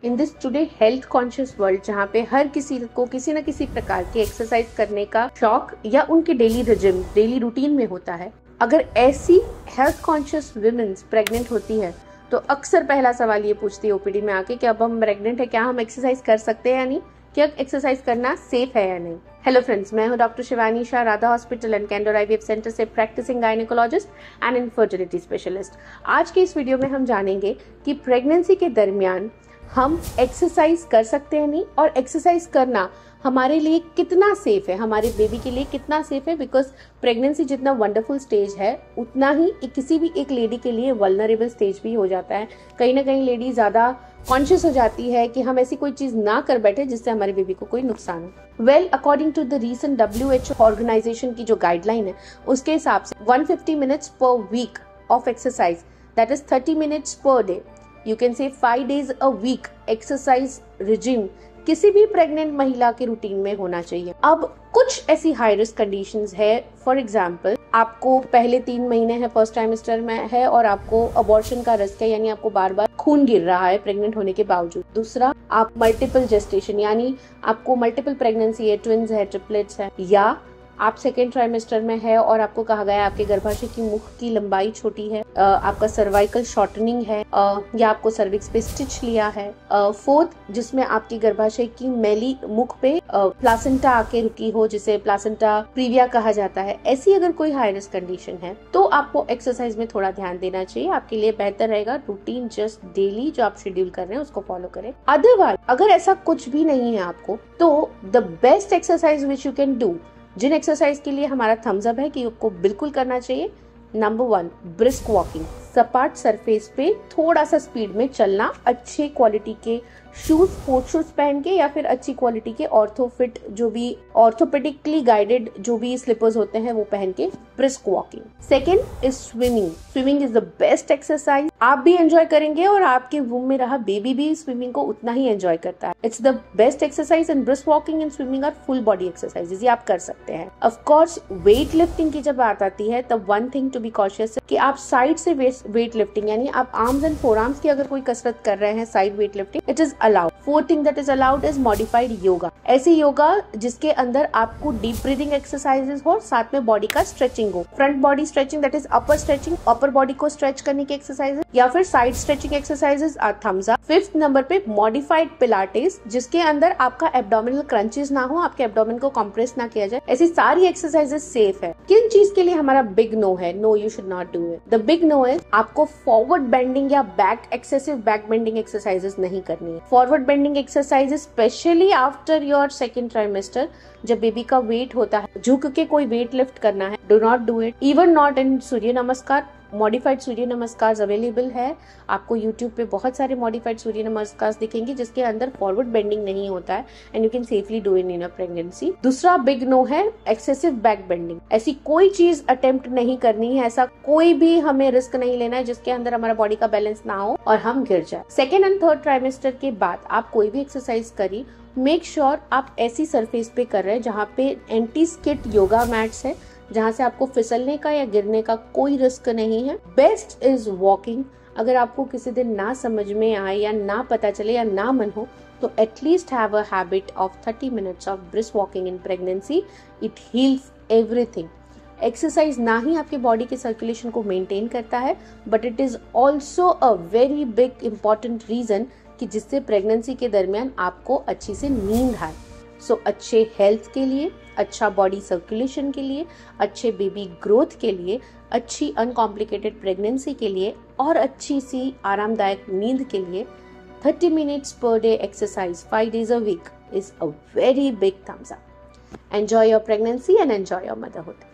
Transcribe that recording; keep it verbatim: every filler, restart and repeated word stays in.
In this today health conscious world, जहाँ पे हर किसी को किसी न किसी प्रकार की एक्सरसाइज करने का शौक या उनके डेली रिजिम डेली रूटीन में होता है, अगर ऐसी हेल्थ कॉन्शियस वुमेन्स प्रेग्नेंट होती है तो अक्सर पहला सवाल ये पूछती है ओपीडी में आके कि अब हम प्रेग्नेंट है, क्या हम एक्सरसाइज कर सकते हैं या नहीं, क्या एक्सरसाइज करना सेफ है या नहीं। हेलो फ्रेंड्स, मैं हूं doctor Shivani Shah, Radha hospital and Candor IVF centre से practising gynaecologist and infertility specialist. आज के इस वीडियो में हम जानेंगे कि प्रेगनेंसी के दरमियान हम एक्सरसाइज कर सकते हैं नहीं, और एक्सरसाइज करना हमारे लिए कितना सेफ है, हमारे बेबी के लिए कितना सेफ है। बिकॉज प्रेगनेंसी जितना वंडरफुल स्टेज है उतना ही किसी भी एक लेडी के लिए वल्नरेबल स्टेज भी हो जाता है। कहीं ना कहीं लेडी ज्यादा कॉन्शियस हो जाती है कि हम ऐसी कोई चीज ना कर बैठे जिससे हमारे बेबी को कोई नुकसान हो। Well, according to the recent W H O organisation की जो गाइडलाइन है उसके हिसाब से one hundred fifty minutes per week of exercise, that is thirty minutes per day, you can say five days a week exercise regime किसी भी pregnant महिला के रूटीन में होना चाहिए। अब कुछ ऐसी हाई रिस्क कंडीशंस है, फॉर एग्जांपल आपको पहले तीन महीने है, फर्स्ट ट्राइमेस्टर में है और आपको अबॉर्शन का रिस्क है, यानी आपको बार बार खून गिर रहा है प्रेग्नेंट होने के बावजूद। दूसरा, आप मल्टीपल जेस्टेशन यानी आपको मल्टीपल प्रेगनेंसी है, ट्विंस है, ट्रिपलेट्स है, या आप सेकेंड ट्राइमेस्टर में है और आपको कहा गया है आपके गर्भाशय की मुख की लंबाई छोटी है, आपका सर्वाइकल शॉर्टनिंग है, या आपको सर्विक्स पे स्टिच लिया है। फोर्थ, जिसमें आपकी गर्भाशय की मैली मुख पे प्लासेंटा आके रुकी हो, जिसे प्लासेंटा प्रीविया कहा जाता है। ऐसी अगर कोई हाई रिस्क कंडीशन है तो आपको एक्सरसाइज में थोड़ा ध्यान देना चाहिए। आपके लिए बेहतर रहेगा रूटीन जस्ट डेली जो आप शेड्यूल कर रहे हैं उसको फॉलो करें। अदरवाइज अगर ऐसा कुछ भी नहीं है आपको, तो the best exercise which you can do, जिन एक्सरसाइज के लिए हमारा थम्स अप है कि आपको बिल्कुल करना चाहिए, नंबर वन, ब्रिस्क वॉकिंग। सपाट सरफेस पे थोड़ा सा स्पीड में चलना, अच्छे क्वालिटी के शूज, स्पोर्ट्स शूज पहन के, या फिर अच्छी क्वालिटी के ऑर्थोफिट जो भी ऑर्थोपेडिकली गाइडेड जो भी स्लीपर्स होते हैं वो पहन के brisk walking. Second is swimming. Swimming is the best exercise. आप भी एंजॉय करेंगे और आपके वूम में रहा बेबी भी स्विमिंग को उतना ही एंजॉय करता है। It's the best exercise, and brisk walking and swimming are full body exercises, ये आप कर सकते हैं। ऑफ कोर्स वेट लिफ्टिंग की जब बात आती है तब one thing to be cautious कि आप साइड से वेट लिफ्टिंग यानी आप आर्म्स एंड फोर आर्म्स की अगर कोई कसरत कर रहे हैं, side weight lifting, it is allowed. Fourth thing that is allowed is modified yoga. ऐसी योगा जिसके अंदर आपको डीप ब्रीदिंग एक्सरसाइजेस हो, साथ में बॉडी का स्ट्रेचिंग हो। Front body stretching that is upper stretching, upper body को स्ट्रेच करने की एक्सरसाइजेस, या फिर side stretching exercises are thumbs up. Fifth number पे मॉडिफाइड पिलाटेस, जिसके अंदर आपका एब्डोमिनल क्रंचेस ना हो, आपके एब्डोमेन को कंप्रेस ना किया जाए। ऐसी सारी एक्सरसाइजेस सेफ है। किन चीज के लिए हमारा बिग नो है, no you should not do it. The big no is आपको फॉरवर्ड बेंडिंग या back excessive back bending exercises नहीं करनी है। Forward bending exercises specially after your second trimester, जब बेबी का वेट होता है, झुक के कोई वेट लिफ्ट करना है, do not do it. Even not in Surya Namaskar. Modified सूर्य नमस्कार अवेलेबल है, आपको यूट्यूब पे बहुत सारे मॉडिफाइड सूर्य नमस्कार दिखेंगे जिसके अंदर फॉरवर्ड बेंडिंग नहीं होता है, and you can safely do in in a pregnancy. दूसरा बिग नो है एक्सेसिव बैक बेंडिंग। ऐसी कोई चीज अटेम्प्ट नहीं करनी है, ऐसा कोई भी हमें रिस्क नहीं लेना है जिसके अंदर हमारा बॉडी का बैलेंस ना हो और हम गिर जाए। सेकेंड एंड थर्ड ट्राइमेस्टर के बाद आप कोई भी एक्सरसाइज करिए, मेक श्योर आप ऐसी सरफेस पे कर रहे हैं जहाँ पे एंटी स्किड योगा मैट्स है, जहाँ से आपको फिसलने का या गिरने का कोई रिस्क नहीं है। Best is walking. अगर आपको किसी दिन ना समझ में आए या ना पता चले या ना मन हो तो at least have a habit of thirty minutes of brisk walking in pregnancy. It heals everything. Exercise ना ही आपके बॉडी के सर्कुलेशन को मेंटेन करता है, but it is also a very big important reason कि जिससे प्रेगनेंसी के दरमियान आपको अच्छी से नींद आए। सो so, अच्छे हेल्थ के लिए, अच्छा बॉडी सर्कुलेशन के लिए, अच्छे बेबी ग्रोथ के लिए, अच्छी अनकॉम्प्लिकेटेड प्रेगनेंसी के लिए और अच्छी सी आरामदायक नींद के लिए thirty minutes per day exercise five days a week is a very big thumbs up. Enjoy your pregnancy and enjoy your motherhood.